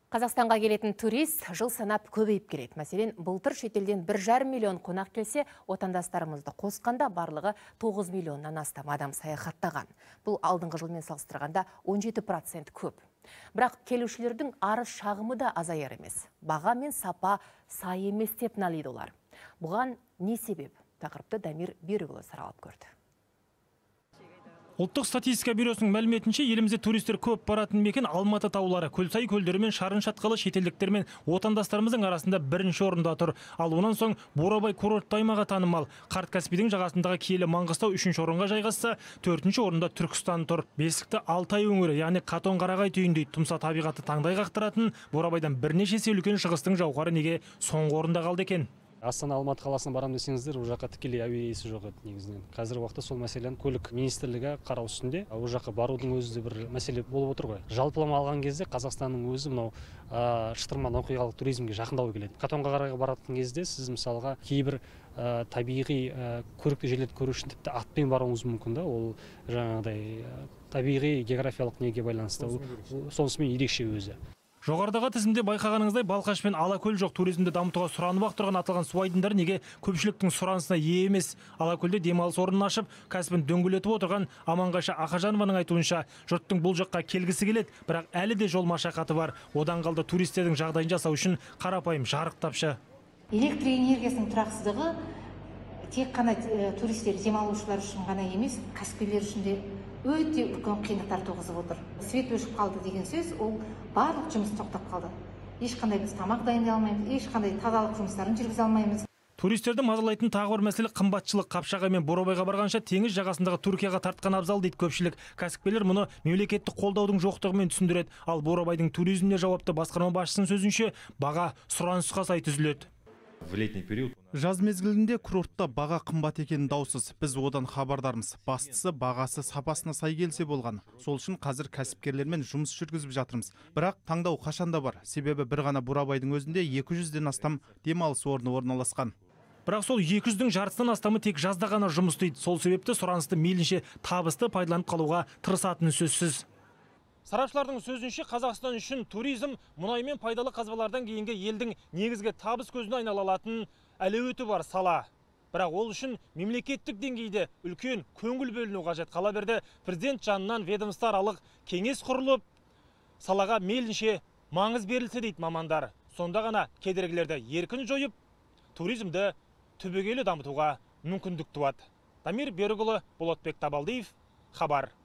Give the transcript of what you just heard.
Қазақстанға келетін турист жыл санап көбейіп келеді. Мәселен, былтыр шетелден 1,5 миллион қонақ келсе, отандастарымызды қосқанда барлығы 9 миллионнан астам адам саяхаттаған. Бұл алдыңғы жылмен салыстырғанда 17% көп. Бірақ келушілердің арыз шағымы да азаяр емес. Баға мен сапа сай емес деп налиды олар. Бұған не себеп? Тақырыпты Дамир Берікұлы саралап көрді. Ұлттық статистика бюросының мәліметінше, елімізде туристер көп баратын мекен Алматы таулары, Көлсай көлдері мен Шарын шатқалы шетелдіктер мен отандастарымыздың арасында бірінші орында тұр. Ал онан соң Бурабай курортты аймағы танымал. Қарт Каспийдің жағасындағы киелі Маңғыстау 3-ші орынға жайғасса, 4-ші орында Түркістан тұр. Бесікті Алтай өңірі, яғни Қатон-Қарағай түйіндей тұмса табиғаты таңдай қақтыратын Бурабайдан бірнеше есе үлкен шығыстың жауһары неге соңғы орында қалды екен? Астана Алматы қаласына барам десеңіздер, ол жаққа тікелей әуе рейсі жоқ еді негізінен. Қазіргі уақытта сол мәселені көлік министрлігі қарау үстінде. Ол жаққа барудың өзі де бір мәселе болып отыр ғой. Жалпылама алған кезде Қазақстанның өзі мынау шытырман оқиғалық туризмге жақындау келеді. Қатон-Қарағайға баратын кезде сіз мысалға кейбір табиғи көрікті жерлерді көру үшін тіпті атпен баруыңыз мүмкін да. Ол жаңағыдай табиғи географиялық неге байланысты. Сонысымен ерекше өзі. Жоғарыдағы тізімде байқағаныңыздай Балқаш пен Алакөл жоқ. Туризмді дамытуға сұранып тұрған аталған су айдындары неге көпшіліктің сұранысына ие емес? Алакөлде демалыс орнын ашып, кәсібін дөңгелетіп отырған Аманғайша Ақажанованың айтуынша, жұрттың бұл жаққа келгісі келеді, бірақ әлі де жол машақаты бар. Одан қалды туристердің жағдайын жасау үшін қарапайым жарық тапшы. Электр энергиясының тұрақсыздығы тек қана туристер, демалушылар үшін ғана емес, кәсіпкерлер үшін де өте үлкен қиындықтар туғызып отыр. Свет өшіп қалды деген сөз, ол барлық жұмыс тоқтап қалды. Ешқандай біз тамақ дайындай алмаймыз, ешқандай тазалық жұмыстарын жүргізе алмаймыз. Туристерді мазалайтын тағы бір мәселе қымбатшылық. Қапшағай мен Бурабайға барғанша теңіз жағасындағы Түркияға тартқан абзал дейді көпшілік. Кәсіпкерлер мұны мемлекеттік қолдаудың жоқтығымен түсіндіреді. Ал Бурабайдың туризміне жауапты басқарма басшысының сөзінше, баға сұранысқа сай түзіледі. Жаз мезгілінде курортта баға қымбат екені даусыз. Біз одан хабардармыз. Бастысы бағасы сапасына сай келсе болған. Сол үшін қазір кәсіпкерлермен жұмыс жүргізіп жатырмыз. Бірақ таңдау қашанда бар. Себебі бір ғана Бурабайдың өзінде 200-ден астам демалыс орны орналасқан. Бірақ сол 200-дің жартысынан астамы тек жазда ғана жұмыс істейді. Сол себепті сұранысты мейлінше табысты пайдаланып қалуға тырысатыны сөзсіз. Сарапшылардың сөзінше, Қазақстан үшін туризм мұнай мен пайдалы қазбалардан кейінгі елдің негізгі табыс көзіне айнала алатын әлеуеті бар сала. Бірақ ол үшін мемлекеттік деңгейде үлкен көңіл бөліну қажет. Қала берді президент жанынан ведомствоаралық кеңес құрылып, салаға мейлінше маңыз берілсе дейді мамандар. Сонда ғана кедергілерді еркін жойып, туризмді түбегейлі дамытуға мүмкіндік туады. Дамир Берікұлы, Болотбек Табалдиев, хабар.